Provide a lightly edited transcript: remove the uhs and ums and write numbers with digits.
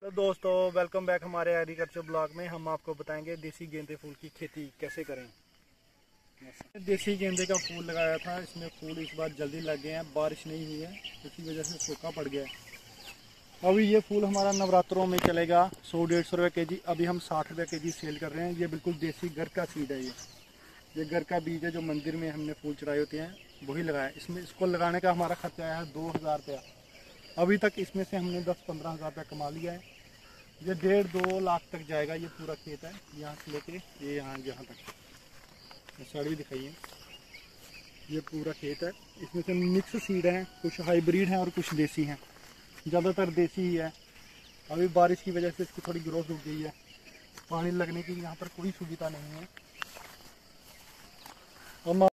तो दोस्तों welcome back हमारे एग्रीकल्चर ब्लॉग में। हम आपको बताएंगे देसी गेंदे फूल की खेती कैसे करें। देसी गेंदे का फूल लगाया था, इसमें फूल इस बार जल्दी लग गए हैं, बारिश नहीं हुई है, इसी वजह से सूखा पड़ गया है। अभी ये फूल हमारा नवरात्रों में चलेगा 100-150 रुपये के जी। अभी हम 60 रुपये के जी सेल कर रहे हैं। ये बिल्कुल देसी घर का सीड है। ये घर का बीज है जो मंदिर में हमने फूल चढ़ाए होते हैं, वही लगाया। इसमें इसको लगाने का हमारा खर्चा आया है 2000 रुपया। अभी तक इसमें से हमने 10-15 हज़ार रुपया कमा लिया है। ये 1.5-2 लाख तक जाएगा। ये पूरा खेत है, यहाँ से लेके ये यहाँ तक। साड़ी भी दिखाइए। ये पूरा खेत है, इसमें से मिक्स सीड हैं, कुछ हाइब्रिड हैं और कुछ देसी हैं। ज़्यादातर देसी ही है। अभी बारिश की वजह से इसकी थोड़ी ग्रोथ रुक गई है। पानी लगने की यहाँ पर कोई सुविधा नहीं है। हम